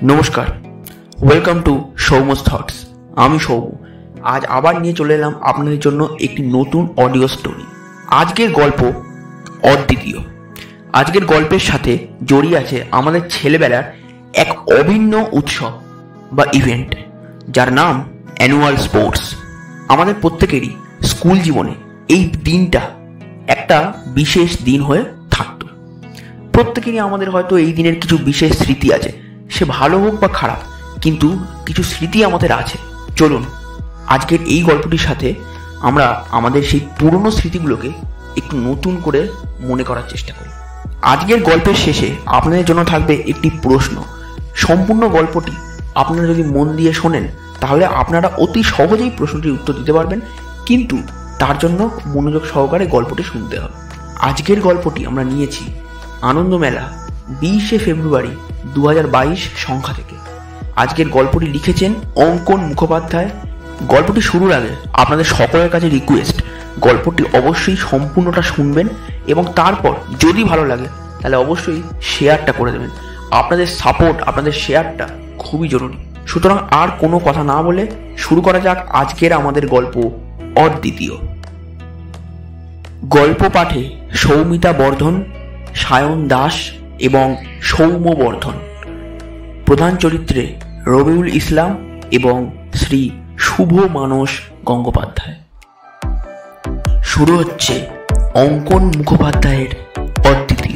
নমস্কার, welcome to সৌম্যস thoughts. আমি সৌম্য। আজ আবার নিয়ে চলে এলাম আপনাদের জন্য একটি নতুন অডিও স্টোরি। আজকের গল্প অদ্বিতীয়। আজকের গল্পের সাথে জড়িয়ে আছে আমাদের ছেলেবেলার এক অভিন্ন উৎসব বা ইভেন্ট, যার নাম অ্যানুয়াল স্পোর্টস। আমাদের প্রত্যেকেরই স্কুল জীবনে এই দিনটা একটা বিশেষ দিন হয়ে থাকতো। প্রত্যেকেরই আমাদের হয়তো এই দিনের কিছু বিশেষ স্মৃতি আছে, সে ভালো হোক বা খারাপ, কিন্তু কিছু স্মৃতি আমাদের আছে। চলুন আজকের এই গল্পটির সাথে আমরা আমাদের সেই পুরনো স্মৃতিগুলোকে একটু নতুন করে মনে করার চেষ্টা করি। আজকের গল্পের শেষে আপনাদের জন্য থাকবে একটি প্রশ্ন। সম্পূর্ণ গল্পটি আপনারা যদি মন দিয়ে শোনেন তাহলে আপনারা অতি সহজেই প্রশ্নটির উত্তর দিতে পারবেন, কিন্তু তার জন্য মনোযোগ সহকারে গল্পটি শুনতে হবে। আজকের গল্পটি আমরা নিয়েছি আনন্দ মেলা 20শে ফেব্রুয়ারি 2022 সংখ্যা থেকে। আজকের গল্পটি লিখেছেন অঙ্কন মুখোপাধ্যায়। গল্পটি শুরুর আগে আপনাদের সকলের কাছে রিকোয়েস্ট, গল্পটি অবশ্যই সম্পূর্ণটা শুনবেন এবং তারপর যদি ভালো লাগে তাহলে অবশ্যই শেয়ারটা করে দেবেন। আপনাদের সাপোর্ট, আপনাদের শেয়ারটা খুবই জরুরি। সুতরাং আর কোনো কথা না বলে শুরু করা যাক আজকের আমাদের গল্প অদ্বিতীয়। গল্প পাঠে সৌমিতা বর্ধন, সায়ন দাস এবং সৌম্য বর্ধন। প্রধান চরিত্রে রবিউল ইসলাম এবং শ্রী শুভ মানস গঙ্গোপাধ্যায়। শুরু হচ্ছে অঙ্কন মুখোপাধ্যায়ের অদ্বিতীয়।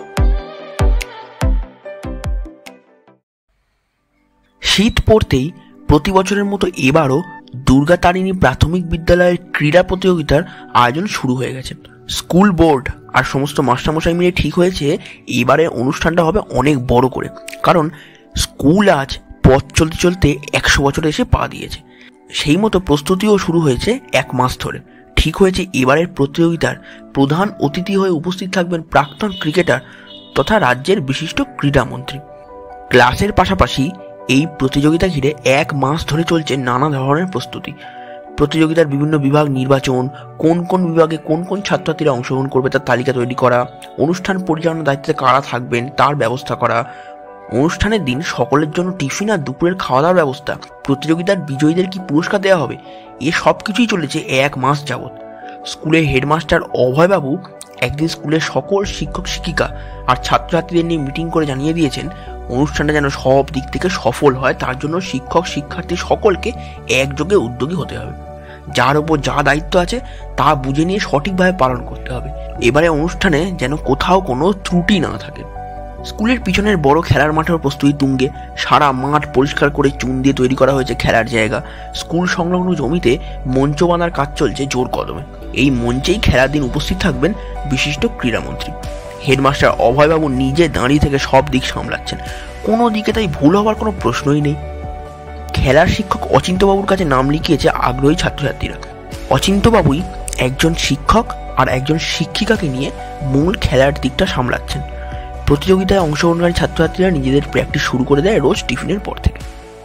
শীত পড়তেই প্রতি বছরের মতো এবারও দুর্গাতারিণী প্রাথমিক বিদ্যালয়ের ক্রীড়া প্রতিযোগিতার আয়োজন শুরু হয়ে গেছে। স্কুল বোর্ড আর সমস্ত মাস্টারমশাই মিলে ঠিক হয়েছে এবারে অনুষ্ঠানটা হবে অনেক বড় করে, কারণ স্কুল আজ পথ চলতে চলতে 100 বছরে এসে পা দিয়েছে। সেই মতো প্রস্তুতিও শুরু হয়েছে 1 মাস ধরে। ঠিক হয়েছে এবারের প্রতিযোগিতার প্রধান অতিথি হয়ে উপস্থিত থাকবেন প্রাক্তন ক্রিকেটার তথা রাজ্যের বিশিষ্ট ক্রীড়ামন্ত্রী। ক্লাসের পাশাপাশি এই প্রতিযোগিতা ঘিরে 1 মাস ধরে চলছে নানা ধরনের প্রস্তুতি। প্রতিযোগিতার বিভিন্ন বিভাগ নির্বাচন, কোন কোন বিভাগে কোন কোন ছাত্রছাত্রীরা অংশগ্রহণ করবে তার তালিকা তৈরি করা, অনুষ্ঠান পরিচালনার দায়িত্বে কারা থাকবেন তার ব্যবস্থা করা, অনুষ্ঠানের দিন সকলের জন্য টিফিন আর দুপুরের খাওয়া দাওয়ার ব্যবস্থা, প্রতিযোগিতার বিজয়ীদের কি পুরস্কার দেওয়া হবে, এ সব কিছুই চলেছে 1 মাস যাবৎ। স্কুলের হেডমাস্টার অভয়বাবু একদিন স্কুলের সকল শিক্ষক শিক্ষিকা আর ছাত্রছাত্রীদের নিয়ে মিটিং করে জানিয়ে দিয়েছেন অনুষ্ঠানটা যেন সব দিক থেকে সফল হয়, তার জন্য শিক্ষক শিক্ষার্থী সকলকে একযোগে উদ্যোগী হতে হবে। যার উপর যা দায়িত্ব আছে তা বুঝে নিয়ে সঠিকভাবে পালন করতে হবে। এবারে অনুষ্ঠানে যেন কোথাও কোনো ত্রুটি না থাকে। স্কুলের পিছনের বড় খেলার মাঠের প্রস্তুতি তুঙ্গে। সারা মাঠ পরিষ্কার করে চুন দিয়ে তৈরি করা হয়েছে খেলার জায়গা। স্কুল সংলগ্ন জমিতে মঞ্চ বাঁধার কাজ চলছে জোর কদমে। এই মঞ্চেই খেলার দিন উপস্থিত থাকবেন বিশিষ্ট ক্রীড়ামন্ত্রী। হেডমাস্টার অভয়বাবু নিজে দাঁড়িয়ে থেকে সব দিক সামলাচ্ছেন, কোনো দিকে তাই ভুল হওয়ার কোনো প্রশ্নই নেই। খেলার শিক্ষক অচিন্ত্যবাবুর কাছে নাম লিখিয়েছে আগ্রহী ছাত্রছাত্রীরা। অচিন্ত্যবাবুই একজন শিক্ষক আর একজন শিক্ষিকাকে নিয়ে মূল খেলার দিকটা সামলাচ্ছেন। প্রতিযোগিতায় অংশগ্রহণকারী ছাত্রছাত্রীরা নিজেদের প্র্যাকটিস শুরু করে দেয় রোজ টিফিনের পর থেকে।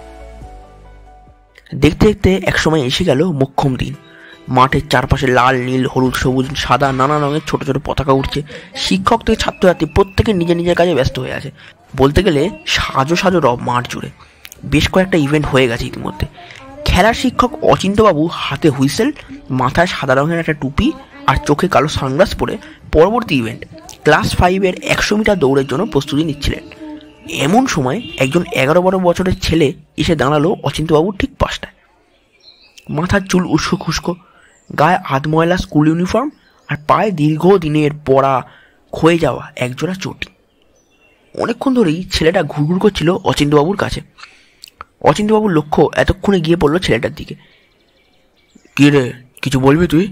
দেখতে দেখতে একসময় এসে গেল মোক্ষম দিন। মাঠের চারপাশে লাল, নীল, হলুদ, সবুজ, সাদা নানা রঙের ছোট ছোট পতাকা উঠছে। শিক্ষক থেকে ছাত্রছাত্রী প্রত্যেকে নিজের নিজের কাজে ব্যস্ত হয়ে আছে। বলতে গেলে সাজো সাজো রব মাঠ জুড়ে। বেশ কয়েকটা ইভেন্ট হয়ে গেছে ইতিমধ্যে। খেলার শিক্ষক অচিন্ত্যবাবু হাতে হুইসেল, মাথায় সাদা রঙের একটা টুপি আর চোখে কালো সানগ্লাস পরে পরবর্তী ইভেন্ট ক্লাস 5-এর 100 মিটার দৌড়ের জন্য প্রস্তুতি নিচ্ছিলেন। এমন সময় একজন 11-12 বছরের ছেলে এসে দাঁড়ালো অচিন্ত্যবাবুর ঠিক পাশটায়। মাথার চুল উস্কো খুস্কো, গায়ে আধময়লা স্কুল ইউনিফর্ম আর পায়ে দীর্ঘদিনের পরা ক্ষয়ে যাওয়া একজোড়া চটি। অনেকক্ষণ ধরেই ছেলেটা ঘুরঘুর করছিল অচিন্ত্যবাবুর কাছে। অচিন্ত্যবাবুর লক্ষ্য এতক্ষণে গিয়ে পড়লো ছেলেটার দিকে। কি রে, কিছু বলবি তুই?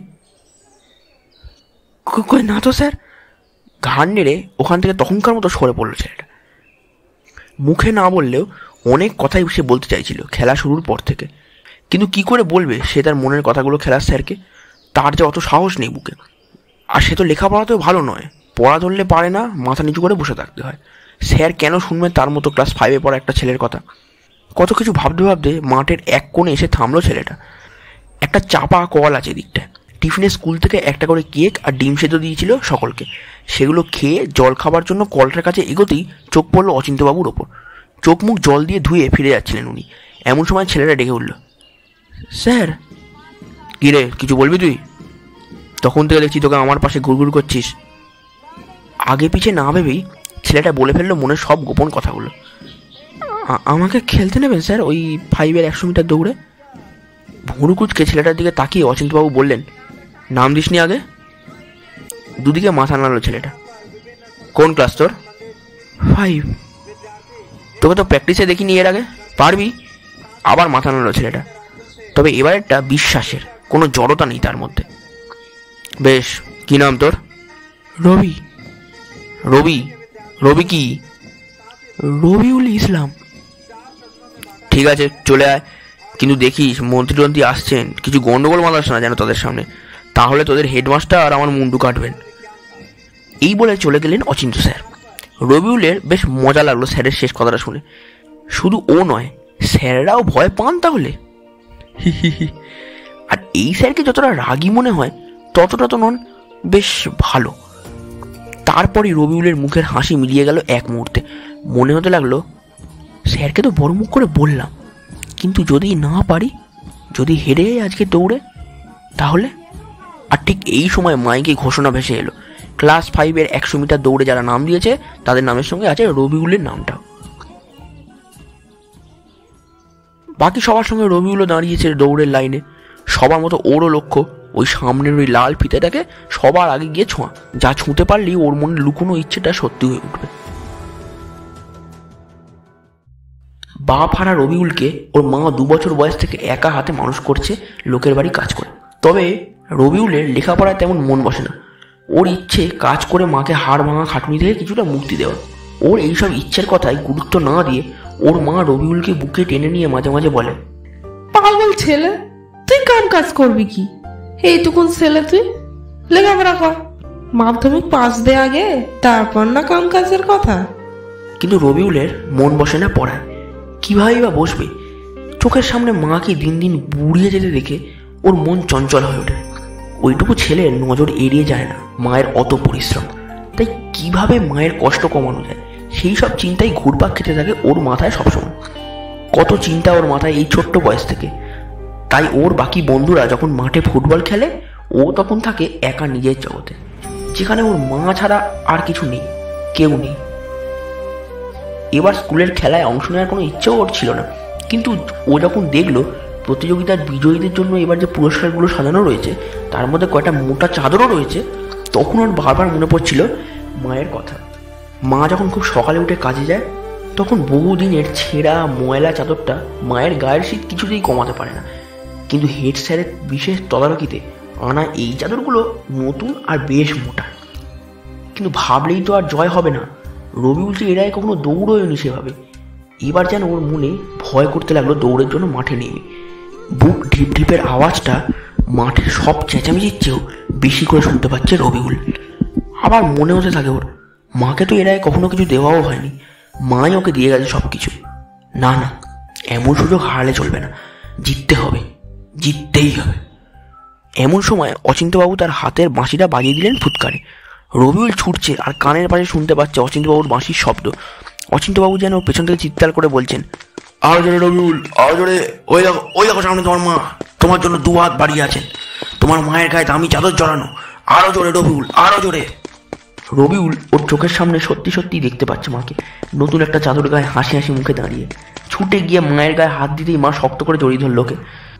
কই না তো স্যার। ঘাড় নেড়ে ওখান থেকে তখনকার মতো সরে পড়লো ছেলেটা। মুখে না বললেও অনেক কথাই সে বলতে চাইছিল খেলা শুরুর পর থেকে, কিন্তু কি করে বলবে সে তার মনের কথাগুলো খেলার স্যারকে? তার যে অত সাহস নেই বুকে। আর সে তো লেখাপড়াতেও ভালো নয়, পড়া ধরলে পারে না, মাথা নিচু করে বসে থাকতে হয়। স্যার কেন শুনবেন তার মতো ক্লাস 5-এ পড়া একটা ছেলের কথা? কত কিছু ভাবতে ভাবতে মাঠের এক কোণে এসে থামলো ছেলেটা। একটা চাপা কল আছে দিকটায়। টিফিনে স্কুল থেকে একটা করে কেক আর ডিম সেদ্ধ দিয়েছিল সকলকে। সেগুলো খেয়ে জল খাবার জন্য কলটার কাছে এগোতেই চোখ পড়লো অচিন্ত্যবাবুর ওপর। চোখ মুখ জল দিয়ে ধুয়ে ফিরে যাচ্ছিলেন উনি। এমন সময় ছেলেটা ডেকে উঠল, স্যার। কি রে, কিছু বলবি তুই? তখন থেকে দেখছি তোকে আমার পাশে ঘুরঘুর করছিস। আগে পিছে না ভেবেই ছেলেটা বলে ফেললো মনের সব গোপন কথাগুলো। আমাকে খেলতে নেবেন স্যার, ওই 5-এর 100 মিটার দৌড়ে? ভুরুকুচকে ছেলেটার দিকে তাকিয়ে অচিন্তবাবু বললেন, নাম দিসনি আগে? দুদিকে মাথা নাড়ল ছেলেটা। কোন ক্লাস তোর? 5। তোকে তো প্র্যাকটিসে দেখিনি এর আগে, পারবি? আবার মাথা নাড়ল ছেলেটা। তবে এবারেরটা বিশ্বাসের, কোনো জড়তা নেই তার মধ্যে। বেশ, কি নাম তোর? রবি। রবি? রবি কি? রবিউল ইসলাম। ঠিক আছে, চলে আয়, কিন্তু দেখিস মন্ত্রী টন্ত্রী আসছেন, কিছু গন্ডগোল বাঁধাস না যেন তাদের সামনে, তাহলে তোদের হেডমাস্টার আর আমার মুন্ডু কাটবেন। এই বলে চলে গেলেন অচিন্ত স্যার। রবিউলের বেশ মজা লাগলো স্যারের শেষ কথাটা শুনে। শুধু ও নয়, স্যারেরাও ভয় পান তাহলে। আর এই স্যারকে যতটা রাগী মনে হয় ততটা তো নন, বেশ ভালো। তারপরে রবিউলের মুখের হাসি মিলিয়ে গেল এক মুহূর্তে। মনে হতে লাগলো, স্যারকে তো বড় মুখ করে বললাম, কিন্তু যদি না পারি, যদি হেরে আজকে দৌড়ে, তাহলে? আর ঠিক এই সময় মাইকে ঘোষণা ভেসে এলো, ক্লাস 5-এর 100 মিটার দৌড়ে যারা নাম দিয়েছে তাদের নামের সঙ্গে আছে রবিউলের নামটাও। বাকি সবার সঙ্গে রবিউলও দাঁড়িয়েছে দৌড়ের লাইনে। সবার মতো ওরও লক্ষ্য ওই সামনের ওই লাল ফিতেটাকে সবার আগে গিয়ে ছোঁয়া, যা ছুঁতে পারলেই ওর মনে লুকোনো ইচ্ছেটা সত্যি হয়ে উঠবে। বাপ হারা রবিউলকে ওর মা 2 বছর বয়স থেকে একা হাতে মানুষ করছে, লোকের বাড়ি কাজ করে। তবে রবিউলের লেখাপড়ায় তেমন মন বসে না। ওর ইচ্ছে কাজ করে মাকে হাড় ভাঙা খাটুনি থেকে কিছুটা মুক্তি দেওয়া। ওর এইসব ইচ্ছের কথায় গুরুত্ব না দিয়ে ওর মা রবিউলকে বুকে টেনে নিয়ে মাঝে মাঝে বলে, পাগল ছেলে, তুই কাম কাজ করবি কি? এইটুকুন ছেলে তুই, লেখাপড়া কর, মাধ্যমিক পাস দে আগে, তারপর না কাম কাজের কথা। কিন্তু রবিউলের মন বসে না পড়ায়। কিভাবেই বা বসবে? চোখের সামনে মাকে দিন দিন বুড়িয়ে যেতে দেখে ওর মন চঞ্চল হয়ে ওঠে। ওইটুকু ছেলের নজর এড়িয়ে যায় না মায়ের অত পরিশ্রম। তাই কিভাবে মায়ের কষ্ট কমানো যায় সেই সব চিন্তাই ঘুরপাক খেতে থাকে ওর মাথায় সবসময়। কত চিন্তা ওর মাথায় এই ছোট্ট বয়স থেকে। তাই ওর বাকি বন্ধুরা যখন মাঠে ফুটবল খেলে, ও তখন থাকে একা নিজের জগতে, যেখানে ওর মা ছাড়া আর কিছু নেই, কেউ নেই। এবার স্কুলের খেলায় অংশ নেওয়ার কোনো ইচ্ছেও ওর ছিল না, কিন্তু ও যখন দেখলো প্রতিযোগিতার বিজয়ীদের জন্য এবার যে পুরস্কারগুলো সাজানো রয়েছে তার মধ্যে কয়টা মোটা চাদরও রয়েছে, তখন ওর বারবার মনে পড়ছিল মায়ের কথা। মা যখন খুব সকালে উঠে কাজে যায়, তখন বহুদিনের ছেঁড়া ময়লা চাদরটা মায়ের গায়ের শীত কিছুতেই কমাতে পারে না। কিন্তু হেড স্যারের বিশেষ তদারকিতে আনা এই চাদরগুলো নতুন আর বেশ মোটা। কিন্তু ভাবলেই তো আর জয় হবে না। রবিউল যে এরাই কখনো দৌড়োয়নি সেভাবে। এবার যেন ওর মনে ভয় করতে লাগলো দৌড়ের জন্য মাঠে নেমে। বুক ঢিপ ঢিপের আওয়াজটা মাঠের সব চেঁচামেচির চেয়েও বেশি করে শুনতে পাচ্ছে রবিউল। আবার মনে হতে থাকে ওর, মাকে তো এরাই কখনো কিছু দেওয়াও হয়নি, মাই ওকে দিয়ে গেছে সব কিছু। না না, এমন সুযোগ হারালে চলবে না, জিততে হবে, জিততেই হবে। এমন সময় অচিন্তবাবু তার হাতের বাঁশিটা বাজিয়ে দিলেন ফুৎকারে। রবিউল ছুটছে আর কানের পাশে শুনতে পাচ্ছে অচিন্তবাবুর বাঁশির শব্দ। অচিন্তবাবু যেন পেছন থেকে চিৎকার করে বলছেন, আরো জোরে রবিউল, আরো জোরে, ওই দেখো সামনে তোমার মা তোমার জন্য 2 হাত বাড়িয়ে আছেন, তোমার মায়ের গায়ে দামি চাদর জড়ানো, আরো জোরে রবিউল, আরো জোরে। রবিউল ওর চোখের সামনে সত্যি সত্যি দেখতে পাচ্ছে মাকে, নতুন একটা চাদর গায়ে হাসি হাসি মুখে দাঁড়িয়ে। ছুটে গিয়ে মায়ের গায়ে হাত দিতেই মা শক্ত করে জড়িয়ে ধরল ওকে।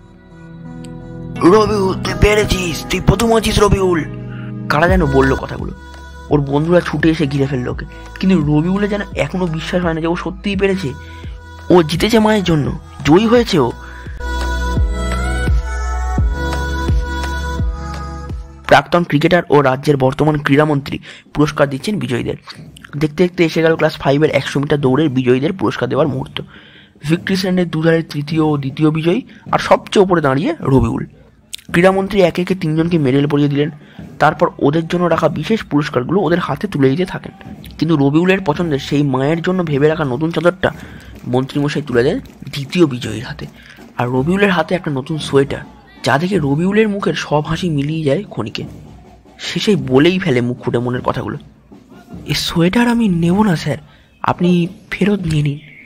রবিউল, তুই পেরেছিস, তুই প্রথম হয়েছিস রবিউল। কারা যেন বললো কথাগুলো। ওর বন্ধুরা ছুটে এসে ঘিরে ফেললো ওকে। কিন্তু রবিউলের যেন এখনো বিশ্বাস হয় না যে ও সত্যিই পেরেছে, ও জিতেছে মায়ের জন্য, জয়ী হয়েছে ও। প্রাক্তন ক্রিকেটার ও রাজ্যের বর্তমান ক্রীড়ামন্ত্রী পুরস্কার দিচ্ছেন বিজয়ীদের। দেখতে দেখতে এসে গেল ক্লাস 5-এর 100 মিটার দৌড়ের বিজয়ীদের পুরস্কার দেওয়ার মুহূর্ত। ভিক্টরি স্ট্যান্ডের দুধারের তৃতীয় ও দ্বিতীয় বিজয়ী আর সবচেয়ে ওপরে দাঁড়িয়ে রবিউল। ক্রীড়ামন্ত্রী একে একে 3 জনকে মেডেল পরিয়ে দিলেন। তারপর ওদের জন্য রাখা বিশেষ পুরস্কারগুলো ওদের হাতে তুলে দিতে থাকেন। কিন্তু রবিউলের পছন্দের সেই মায়ের জন্য ভেবে রাখা নতুন চাদরটা মন্ত্রীমশাই তুলে দেন দ্বিতীয় বিজয়ীর হাতে। আর রবিউলের হাতে একটা নতুন সোয়েটার, যা দেখে রবিউলের মুখের সব হাসি মিলিয়ে যায় ক্ষণিকে। সে সেই বলেই ফেলে মুখ ফুটে মনের কথাগুলো, এই সোয়েটার আমি নেব না স্যার, আপনি ফেরত নিয়ে নিন।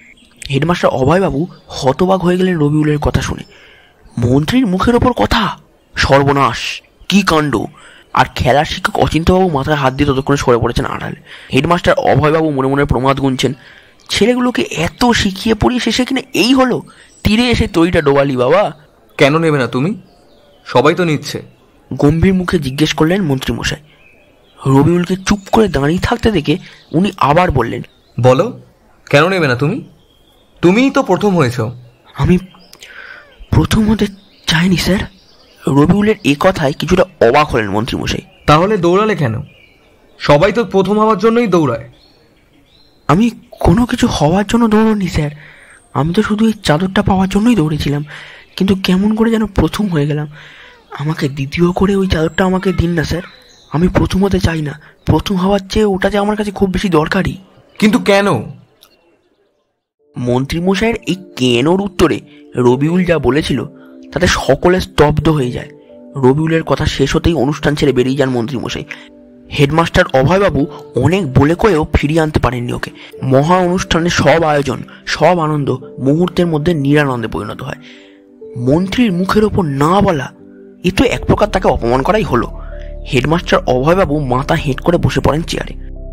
হেডমাস্টার অভয়বাবু হতবাক হয়ে গেলেন রবিউলের কথা শুনে। মন্ত্রীর মুখের ওপর কথা! সর্বনাশ, কি কাণ্ড! আর খেলার শিক্ষক অচিন্ত্যবাবু মাথায় হাত দিয়ে ততক্ষণে সরে পড়েছেন আড়ালে। হেডমাস্টার অভয়বাবু মনে মনে প্রমাদ গুনছেন, ছেলেগুলোকে এত শিখিয়ে পড়িয়ে শেষে কিনা এই হলো! তীরে এসে তৈটা ডোবালি বাবা। কেন নেবে না তুমি? সবাই তো নিচ্ছে। গম্ভীর মুখে জিজ্ঞেস করলেন মন্ত্রীমশাই। রবিউলকে চুপ করে দাঁড়িয়ে থাকতে দেখে উনি আবার বললেন, বলো, কেন নেবে না তুমি? তুমিই তো প্রথম হয়েছ। আমি প্রথম হতে চাইনি স্যার। রবিউলের এ কথায় কিছুটা অবাক হলেন মন্ত্রীমশাই। তাহলে দৌড়ালে কেন? সবাই তো প্রথম হওয়ার জন্যই দৌড়ায়। আমি কোনো কিছু হওয়ার জন্য দৌড়নি স্যার, আমি তো শুধু এই চাদরটা পাওয়ার জন্যই দৌড়েছিলাম, কিন্তু কেমন করে যেন প্রথম হয়ে গেলাম। আমাকে দ্বিতীয় করে ওই চাদরটা আমাকে দিন না স্যার, আমি প্রথম হতে চাই না। প্রথম হওয়ার চেয়ে ওটা যে আমার কাছে খুব বেশি দরকারি। কিন্তু কেন? মন্ত্রীমশাইয়ের এই কেনোর উত্তরে রবিউল যা বলেছিল তাতে সকলে স্তব্ধ হয়ে যায়। রবিউলের কথা শেষ হতেই অনুষ্ঠান ছেড়ে বেরিয়ে যান মন্ত্রীমশাই। হেডমাস্টার অভয়বাবু অনেক বলে কয়েও ফিরিয়ে আনতে পারেননি ওকে। মহা অনুষ্ঠানের সব আয়োজন, সব আনন্দ মুহূর্তের মধ্যে নিরানন্দে পরিণত হয়। মন্ত্রীর মুখের ওপর না বলা, এ তো এক প্রকার তাকে অপমান করাই হলো। হেডমাস্টার অভয়বাবু মাথা হেঁট করে বসে পড়েন চেয়ারে।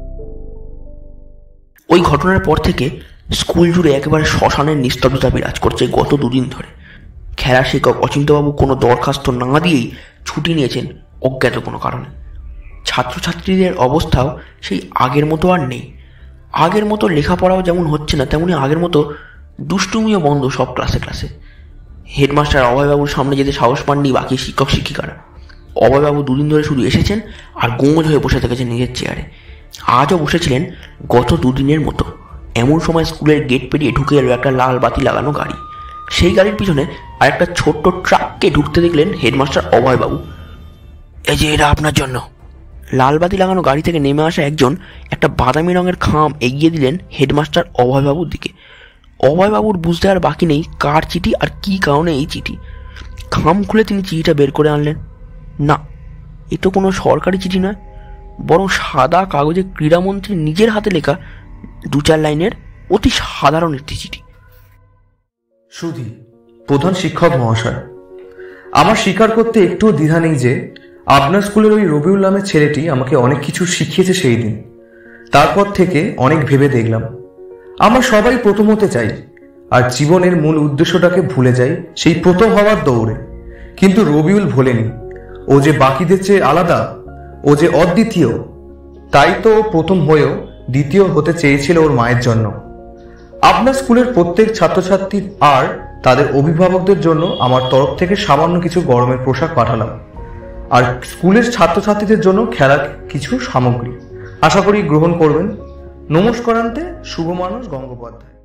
ওই ঘটনার পর থেকে স্কুল জুড়ে একেবারে শ্মশানের নিস্তব্ধতা বিরাজ করছে গত দুদিন ধরে। খেলা শিক্ষক অচিন্ত্যবাবু কোনো দরখাস্ত না দিয়েই ছুটি নিয়েছেন অজ্ঞাত কোনো কারণে। ছাত্রছাত্রীদের অবস্থাও সেই আগের মতো আর নেই। আগের মতো লেখাপড়াও যেমন হচ্ছে না, তেমনি আগের মতো দুষ্টুমিও বন্ধ সব ক্লাসে ক্লাসে। হেডমাস্টার অভয়বাবুর সামনে যেতে সাহস পাননি বাকি শিক্ষক শিক্ষিকারা। অভয়বাবু দুদিন ধরে শুধু এসেছেন আর গোঁজ হয়ে বসে থেকেছেন নিজের চেয়ারে। আজও বসেছিলেন গত দুদিনের মতো। এমন সময় স্কুলের গেট পেরিয়ে ঢুকে এলো একটা লাল বাতি লাগানো গাড়ি। সেই গাড়ির পিছনে আর একটা ছোট্ট ট্রাককে ঢুকতে দেখলেন হেডমাস্টার অভয়বাবু। এই যে এটা আপনার জন্য। লাল বাতি লাগানো গাড়ি থেকে নেমে আসা একজন একটা বাদামি রঙের খাম এগিয়ে দিলেন হেডমাস্টার অভয়বাবুর দিকে। অভয়বাবুর বুঝতে আর বাকি নেই কার চিঠি আর কি কারণে এই চিঠি। খাম খুলে তিনি চিঠিটা বের করে আনলেন। না, এ তো কোনো সরকারি চিঠি নয়, বরং সাদা কাগজে ক্রীড়ামন্ত্রী নিজের হাতে লেখা 2-4 লাইনের অতি সাধারণ একটি চিঠি। সুধী প্রধান শিক্ষক মহাশয়, আমার স্বীকার করতে একটুও দ্বিধা নেই যে আপনার স্কুলের ওই রবিউল নামের ছেলেটি আমাকে অনেক কিছু শিখিয়েছে সেই দিন। তারপর থেকে অনেক ভেবে দেখলাম আমরা সবাই প্রথম হতে চাই আর জীবনের মূল উদ্দেশ্যটাকে ভুলে যাই সেই প্রথম হওয়ার দৌড়ে। কিন্তু রবিউল ভোলেনি, ও যে বাকিদের চেয়ে আলাদা, ও যে অদ্বিতীয়। তাই তো প্রথম হয়েও দ্বিতীয় হতে চেয়েছিল ওর মায়ের জন্য। আপনার স্কুলের প্রত্যেক ছাত্রছাত্রী আর তাদের অভিভাবকদের জন্য আমার তরফ থেকে সামান্য কিছু গরমের পোশাক পাঠালাম, আর স্কুলের ছাত্রছাত্রীদের জন্য খেলার কিছু সামগ্রী। আশা করি গ্রহণ করবেন। নমস্কারান্তে শুভ মানুষ গঙ্গোপাধ্যায়।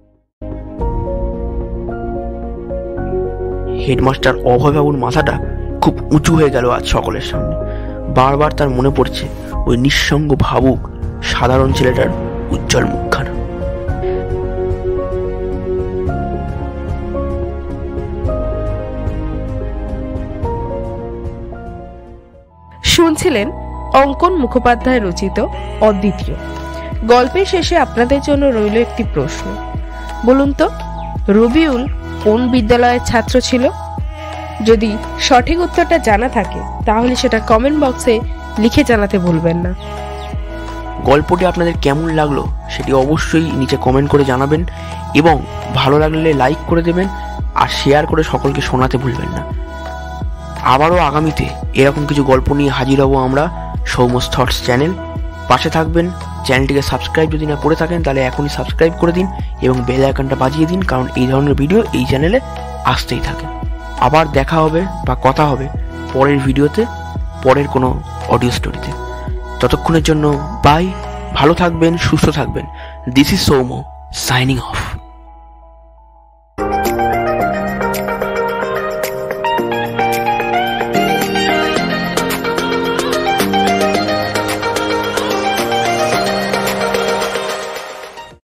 হেডমাস্টার অভয়বাবুর মাথাটা খুব উঁচু হয়ে গেল আজ সকলের সামনে। বারবার তার মনে পড়ছে ওই নিঃসঙ্গ ভাবুক সাধারণ ছেলেটার উজ্জ্বল মুখখানা। শুনছিলেন অঙ্কন মুখোপাধ্যায় রচিত অদ্বিতীয়। গল্পের শেষে আপনাদের জন্য রইল একটি প্রশ্ন। বলুন তো, রবিউল কোন বিদ্যালয়ের ছাত্র ছিল? যদি সঠিক উত্তরটা জানা থাকে তাহলে সেটা কমেন্ট বক্সে লিখে জানাতে ভুলবেন না। গল্পটি আপনাদের কেমন লাগলো সেটি অবশ্যই নিচে কমেন্ট করে জানাবেন, এবং ভালো লাগলে লাইক করে দেবেন আর শেয়ার করে সকলকে শোনাতে ভুলবেন না। আবারও আগামীতে এরকম কিছু গল্প নিয়ে হাজির হব আমরা সৌম্যস থটস চ্যানেল। পাশে থাকবেন। চ্যানেলটিকে সাবস্ক্রাইব যদি না করে থাকেন তাহলে এখনই সাবস্ক্রাইব করে দিন এবং বেল আইকনটা বাজিয়ে দিন, কারণ এই ধরনের ভিডিও এই চ্যানেলে আসতেই থাকে। আবার দেখা হবে বা কথা হবে পরের ভিডিওতে, পরের কোনো অডিও স্টোরিতে। ততক্ষণের জন্য বাই, ভালো থাকবেন, সুস্থ থাকবেন। This is Soumya signing of.